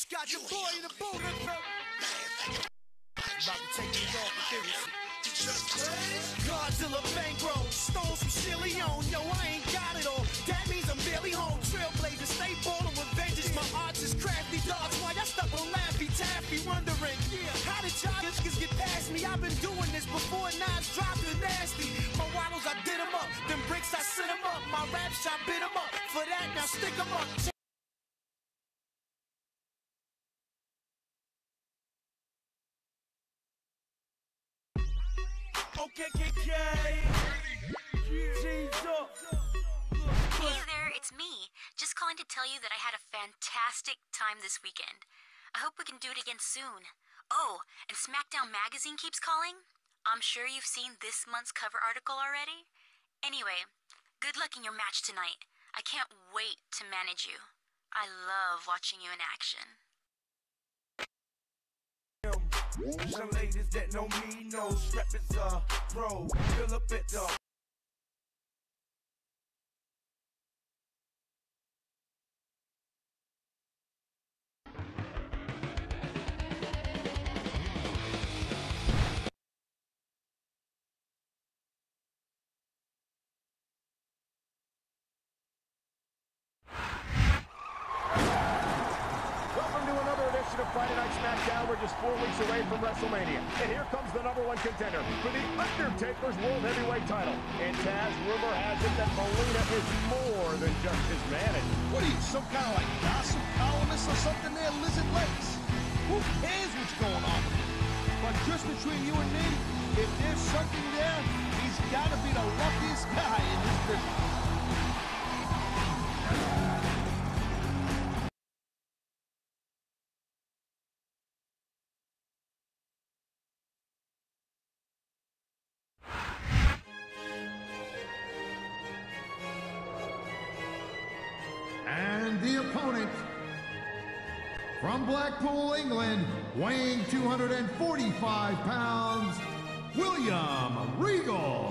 Got your boy in the booth. About to take me off with this. Godzilla bankroll, stones from Chilion. Yo, I ain't got it all. That means I'm barely home. Trailblazer, stay ballin' with vengeance. My arts is crafty dogs. Why y'all stuck on Laffy Taffy? Wondering, how did y'all just get past me? I've been doing this before Nas dropped the nasty. My waddles, I did them up. Them bricks, I sent them up. My raps, I bit them up. For that, now stick them up. Okay, Hey there, it's me. Just calling to tell you that I had a fantastic time this weekend. I hope we can do it again soon. Oh, and Smackdown magazine keeps calling. I'm sure you've seen this month's cover article already. Anyway, good luck in your match tonight. I can't wait to manage you. I love watching you in action. Some ladies that know me know Strap is a pro. Fill up at the of Friday Night Smackdown. We're just 4 weeks away from WrestleMania. And here comes the #1 contender for the Undertaker's World Heavyweight title. And Taz, rumor has it that Molina is more than just his manager. What are you, some kind of like gossip columnist or something there, Lizard Lakes? Who cares what's going on with him? But just between you and me, if there's something there, he's got to be the luckiest guy in this business. And the opponent, from Blackpool, England, weighing 245 pounds, William Regal.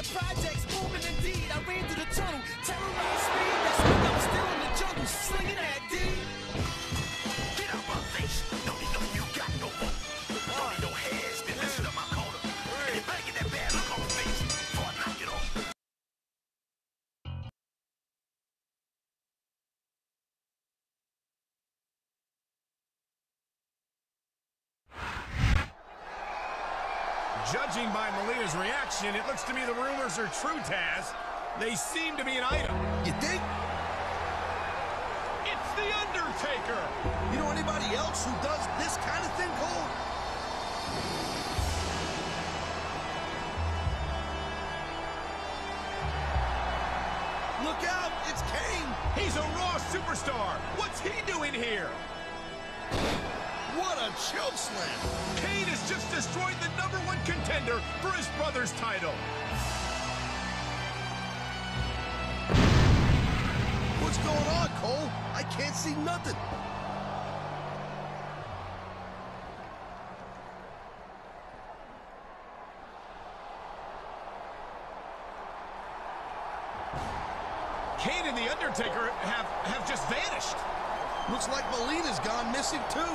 projects booming indeed. I ran through the tunnel, terrorized speed. That's when I was still in the jungle, slinging that D. Get out my face. Don't need no you got no more. Don't need no hands. Been messing up my corner. And you better get that bad look on my face before I knock it off. Judging by Malia's reaction, it looks to me the rumors are true, Taz. They seem to be an item. You think? It's The Undertaker! You know anybody else who does this kind of thing, Cole? Look out, it's Kane! He's a Raw superstar! What's he doing here? What a choke slam! Kane has just destroyed the #1 contender for his brother's title. What's going on, Cole? I can't see nothing. Kane and The Undertaker have just vanished. Looks like Melina's gone missing too.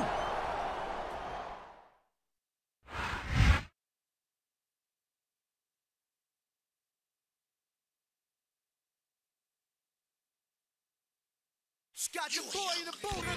Got your boy in the boot.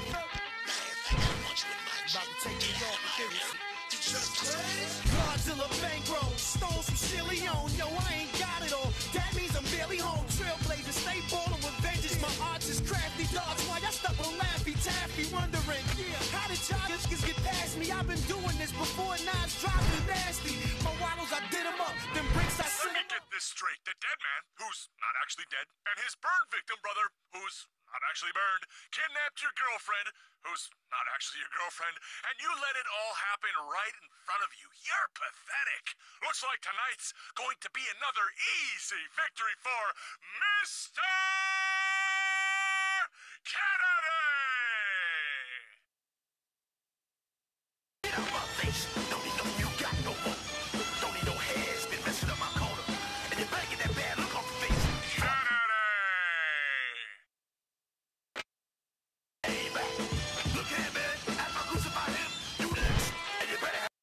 About to take me off the Godzilla bankroll, stones from Leone. Yo, I ain't got it all. That means I'm barely home. Trailblazer, stay ballin' with vengeance. My arts is crafty dogs. Why y'all stuck on Laffy Taffy? Wondering, how did y'all just get past me? I've been doing this before. Knives drop me nasty. My waddles, I did them up. Them bricks, I Let me get this straight. The dead man, who's not actually dead, and his burn victim brother, who's not actually burned, kidnapped your girlfriend, who's not actually your girlfriend, and you let it all happen right in front of you. You're pathetic. Looks like tonight's going to be another easy victory for Mr. Kennedy! Get out my face. Don't need no you got no more. Don't need no hands. Been messing up my corner. And you better get that bad look on my face. Kennedy! Hey, back. Look here, man. After I crucify him, do this. And you better have...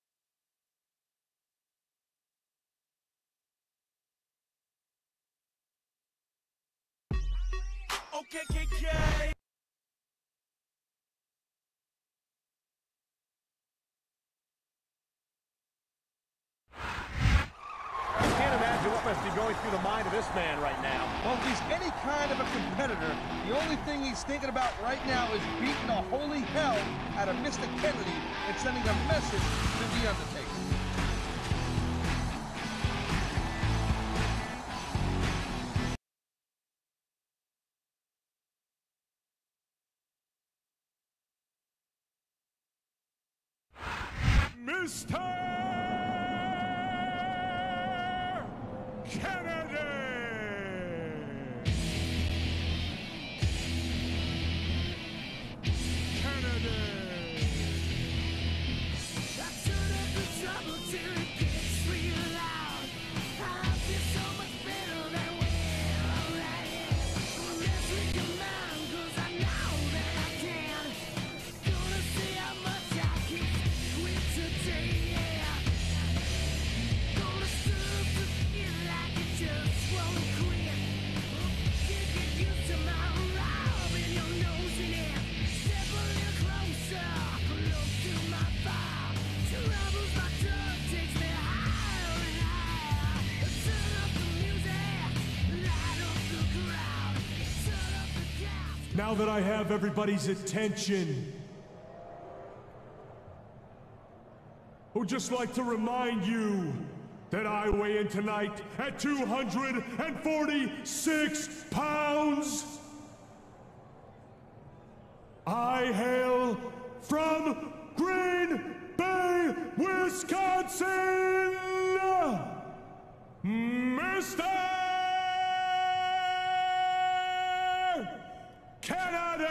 Okay, KK. I can't imagine what must be going through the mind of this man right now. Well, if he's any kind of a competitor, the only thing he's thinking about right now is beating the holy hell out of Mr. Kennedy and sending a message to The Undertaker. Mr. Kennedy! Now that I have everybody's attention, I would just like to remind you that I weigh in tonight at 246 pounds. I hail from Green Bay, Wisconsin, Mr. Kennedy!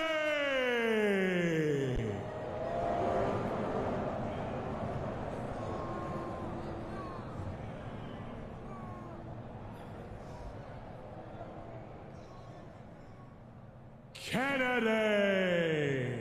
Kennedy.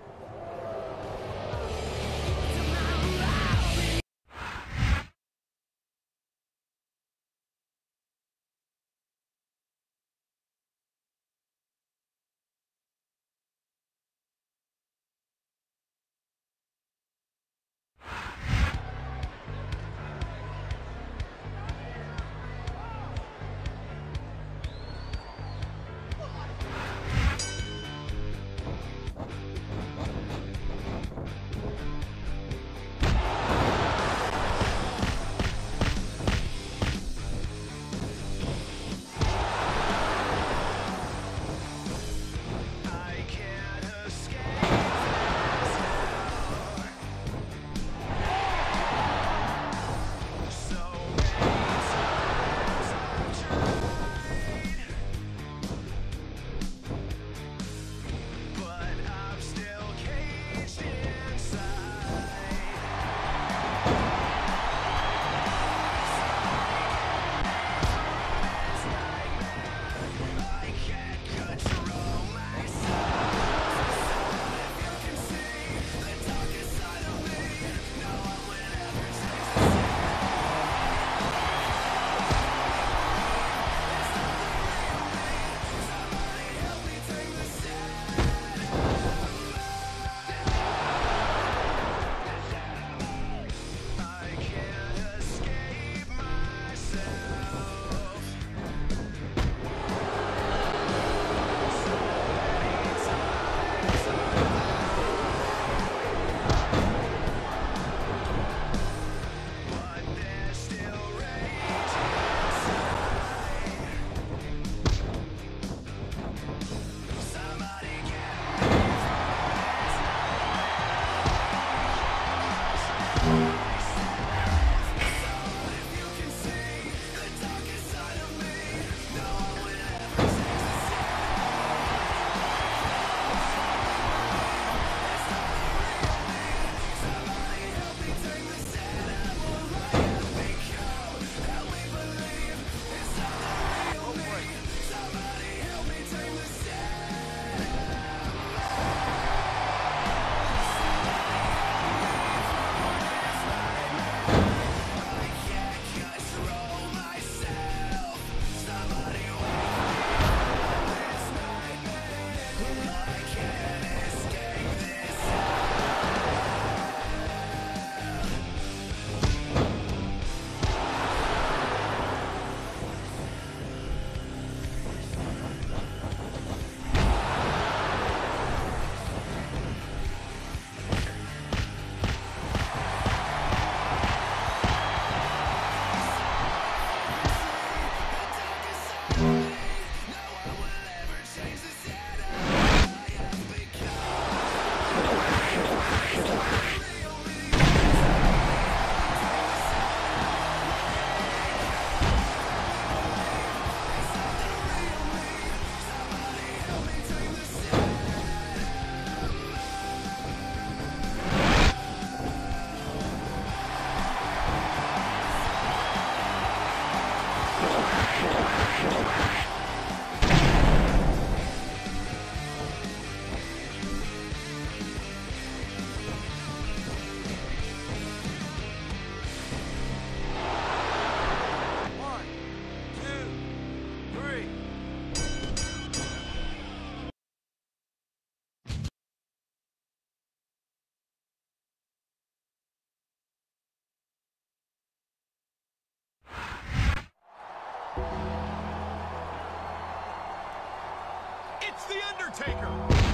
It's The Undertaker!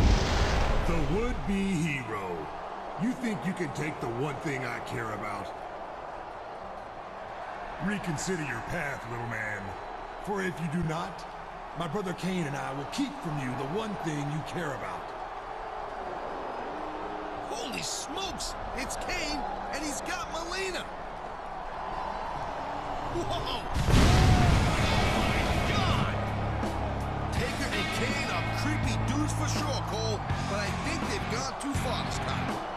The would-be hero. You think you can take the one thing I care about? Reconsider your path, little man. For if you do not, my brother Kane and I will keep from you the one thing you care about. Holy smokes! It's Kane, and he's got Melina! Whoa! Taker and Kane are creepy dudes for sure, Cole, but I think they've gone too far this time.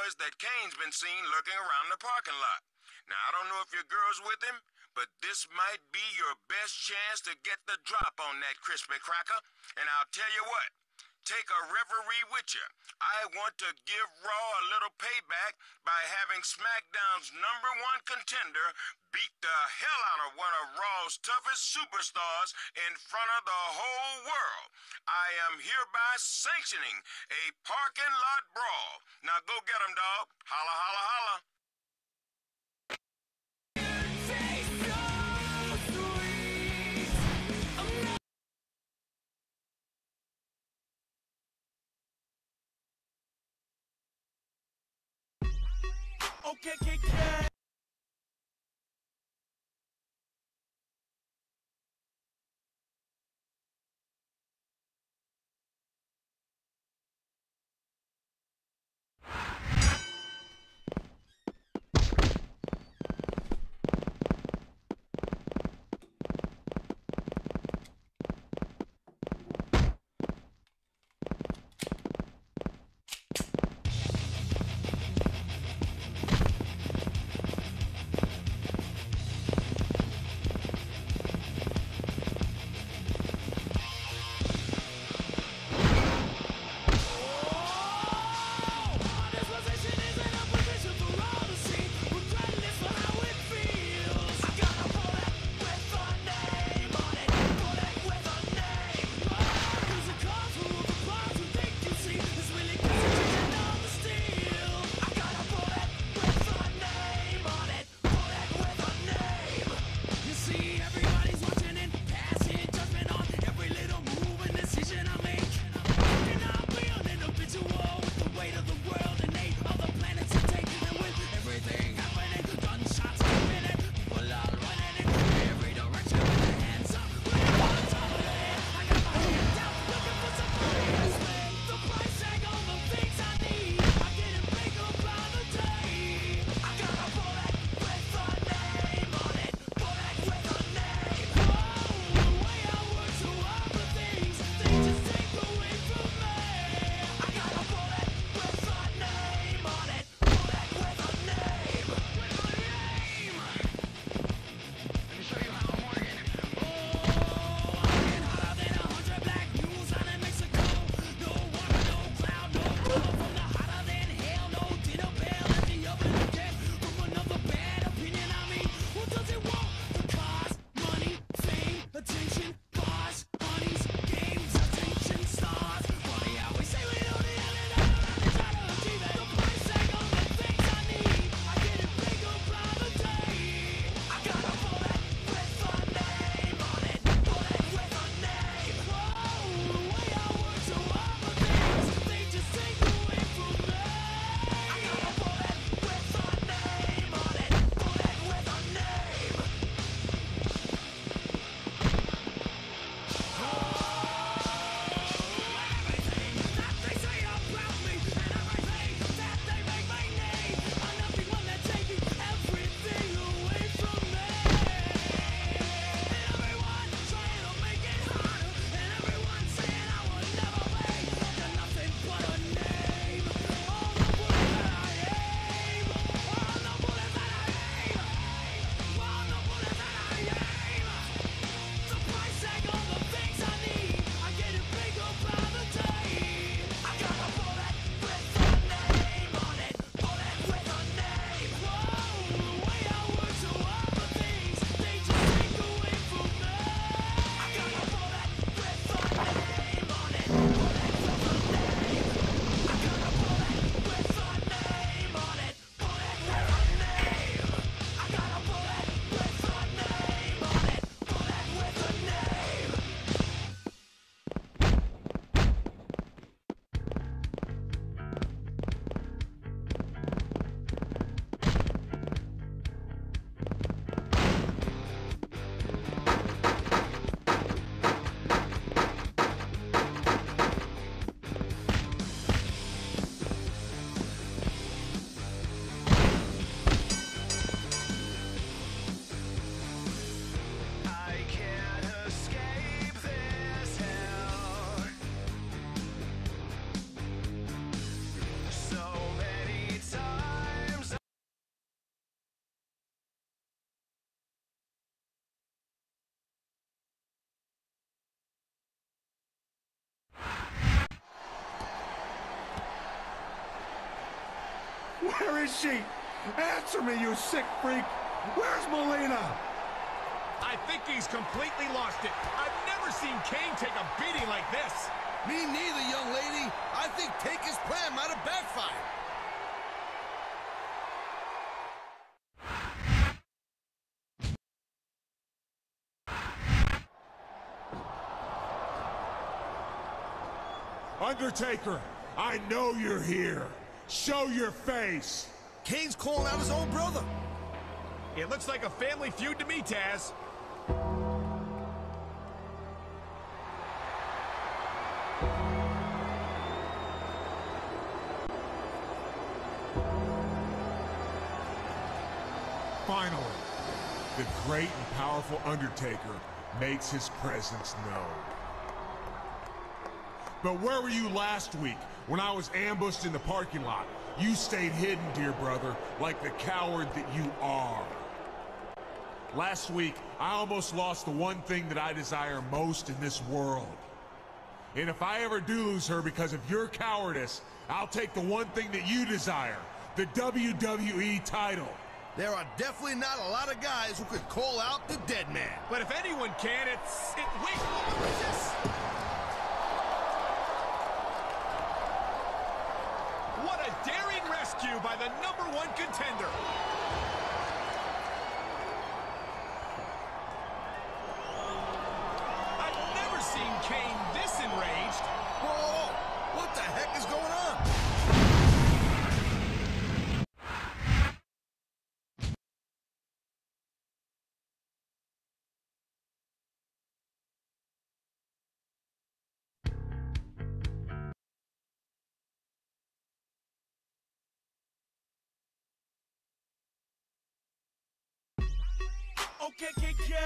boys that Kane's been seen lurking around the parking lot. Now, I don't know if your girl's with him, but this might be your best chance to get the drop on that crispy cracker. And I'll tell you what, take a referee with you. I want to give Raw a little payback by having SmackDown's #1 contender beat the hell out of one of Raw's toughest superstars in front of the whole world. I am hereby sanctioning a parking lot brawl. Now go get 'em, dog. Holla, holla, holla. Okay. Where is she? Answer me, you sick freak! Where's Melina? I think he's completely lost it. I've never seen Kane take a beating like this. Me neither, young lady. I think Taker's plan might have backfired. Undertaker, I know you're here. Show your face. Kane's calling out his own brother. It looks like a family feud to me, Taz. Finally, the great and powerful Undertaker makes his presence known. But where were you last week when I was ambushed in the parking lot? You stayed hidden, dear brother, like the coward that you are. Last week, I almost lost the one thing that I desire most in this world. And if I ever do lose her because of your cowardice, I'll take the one thing that you desire, the WWE title. There are definitely not a lot of guys who could call out the dead man. But if anyone can, wait, what is this? What a daring rescue by the #1 contender. I've never seen Kane this enraged. Whoa, what the heck is going on? Okay,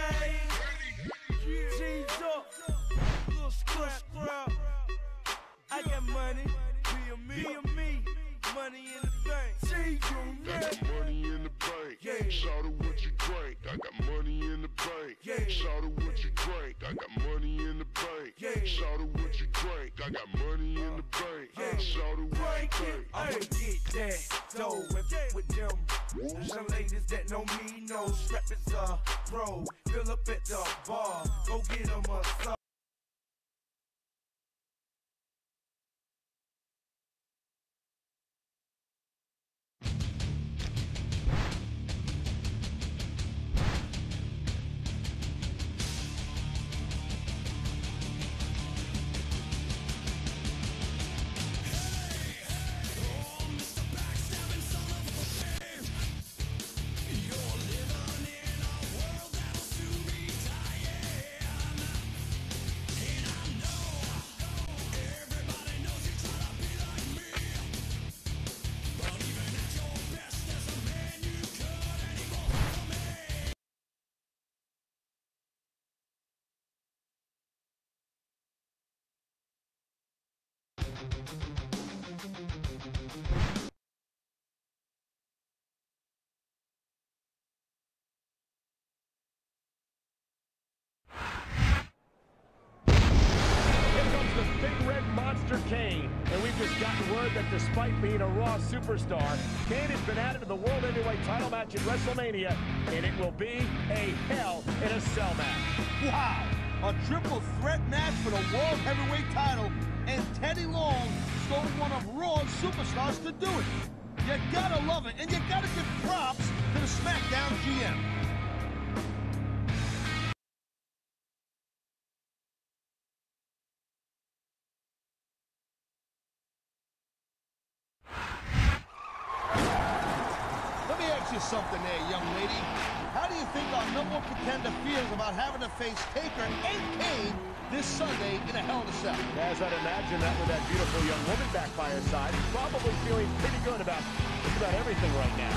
G's up, little scrap. I got money, be a me, money in the bank. I got money in the bank. Yeah. Shout out what you drink. I got money in the bank. Yeah. Shout out what you drink. I got money in the bank. Yeah. Shout out what you drink. I got money in the bank. Yeah. Shout out what you drink. I'ma get that dough and with them. Young ladies that know me know strap is a pro. Fill up at the bar, go get them a sub. Kane, and we've just gotten word that despite being a Raw superstar, Kane has been added to the World Heavyweight title match at WrestleMania, and it will be a Hell in a Cell match. Wow, a triple threat match for the World Heavyweight title, and Teddy Long stole one of Raw's superstars to do it. You gotta love it, and you gotta give props to the Smackdown GM. Something there, young lady. How do you think our #1 contender feels about having to face Taker and Kane this Sunday in a Hell in a Cell? As I'd imagine that with that beautiful young woman back by her side, he's probably feeling pretty good about just about everything right now.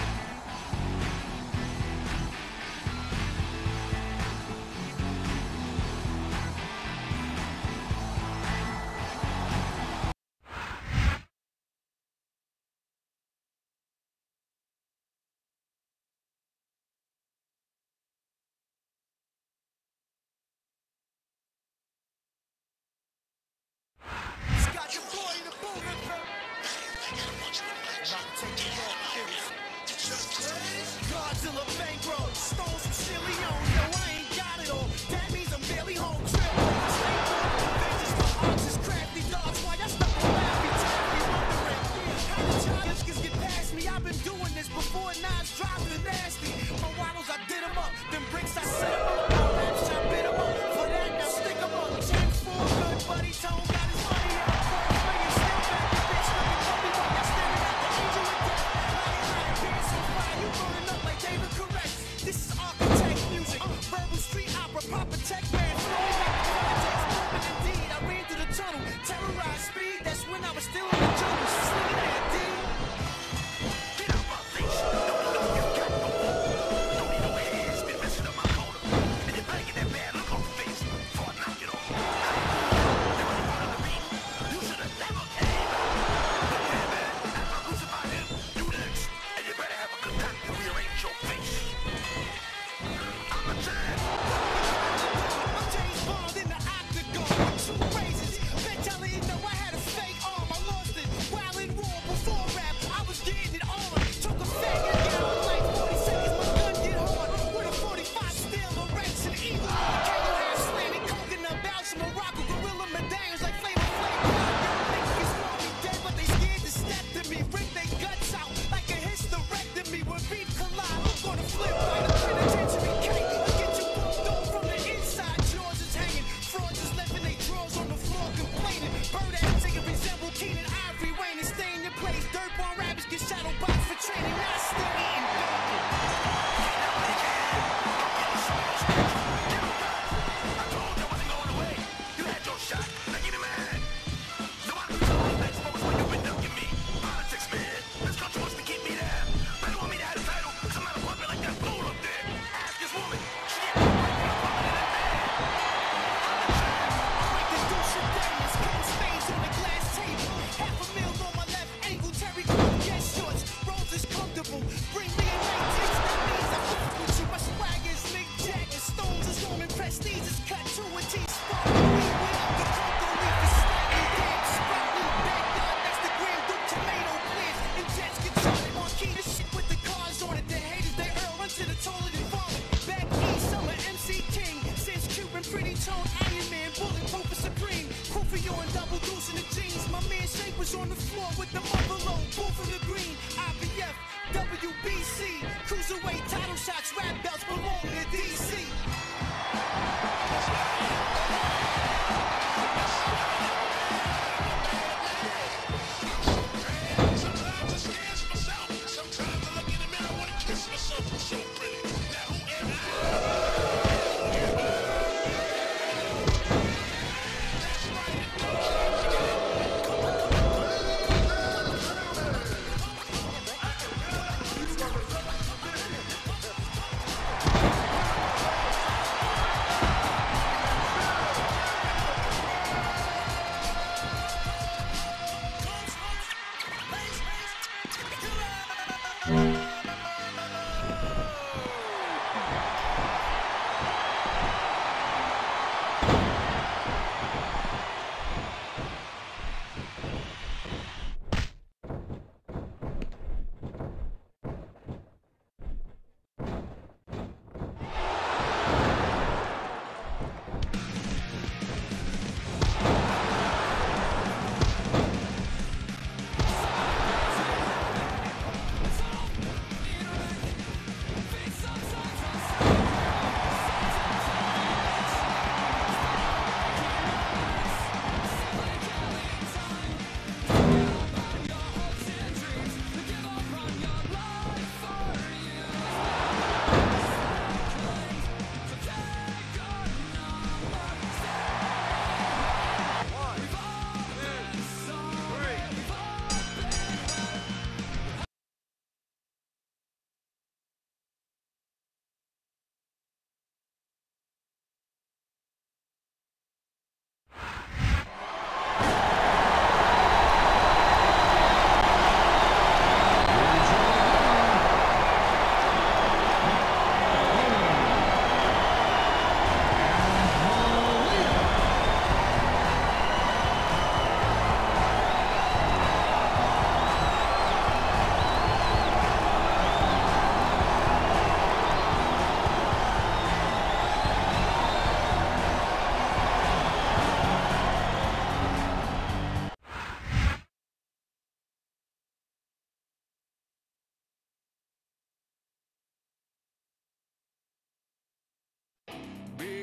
handle a bankroll. Stole some silly on, yo, I ain't got it all. That means I'm barely home. Trailblazer, skateboard, vengeance, my arts is crafty dogs. Why y'all stuck around me, terribly wondering how the challenges get past me. I've been doing this before Nas dropped the nasty. My waddles, I did them up. Them bricks, I set them up. My raps, I bit them up. For that, now stick them up. 10-4, good buddy, Tone got his money up. Still back, the bitch looking for me while y'all staring at the angel of death. Lying, pants on fire, you rolling up like David Correct. This is architect music, verbal street opera, proper tech man, flowing like the projects. But indeed, I ran through the tunnel, terrorized speed. That's when I was still in the jungle, slinging that D. Get out my face. Don't you got no more. Don't need no hands. Been messing up my corner. And you're banging that bad look on your face before I knock it off. They really wanted to beat. You should have never came. But yeah, man, after I crucify him, you next. And you better have a good time to rearrange your face. I'm a champ. I'm James Bond in the octagon with 2 razors. Bet y'all didn't know I had a fake arm. I lost it while in war before rap. I was getting it on. Took a faggot down like 40 seconds. My gun get hard with a 45 steel erection. Eagle on the cable half slanted. Coconut Belgium, Morocco, gorilla medallions like Flavor Flav. Niggas want me dead, but they scared to step to me. Rip their guts out like a hysterectomy. When beef collide, I'm gonna flip like a penitentiary cake. I'll get you pumped on from the inside. Jaws is hanging. Frauds is left in their drawers on the floor complaining. Bird ass nigga resemble Keenan Ivory Wayne and stay in your place. Dirtborn rabbits get shadow boxed for training. Not still eating bacon. I told you I wasn't going away. You had your shot. Now give me mine. Nobody can tell me that's what was when you've been ducking me. Politics, man. This country wants to keep me down. They don't want me to have a title. I'm not a puppet like that fool up there. Ask this woman. She had a right for a puppet in that man. Like the douche of Darius, cutting spades on the glass table. $500,000 on my left ankle, Terry Crews, yes shorts. Rolls is comfortable. Bring me a 19, that means I fuck with you. My swag is Mick Jagger, Stones is Roman, Prestige is cut to a T. Sparkling, we up the cocoa leaf is slightly dead. Sprouting backyard, that's the Grand Duke tomato plants. And jets get charted on key to shit with the cars on it. The haters, they earl into the toilet and vomit. Back east, summer MC King. Since Cuban, pretty tone, Iron Man, bulletproof and supreme. Kufio and double deuce in the jeans. My man Shape was on the floor with the buffalo. Both of the green, IBF, WBC. Cruiserweight title shots, rap belts belong to DC. Sometimes I scare myself. Sometimes I look in the mirror and want to kiss myself. I'm so pretty. Now who am I? That's right.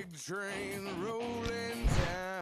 train rolling down.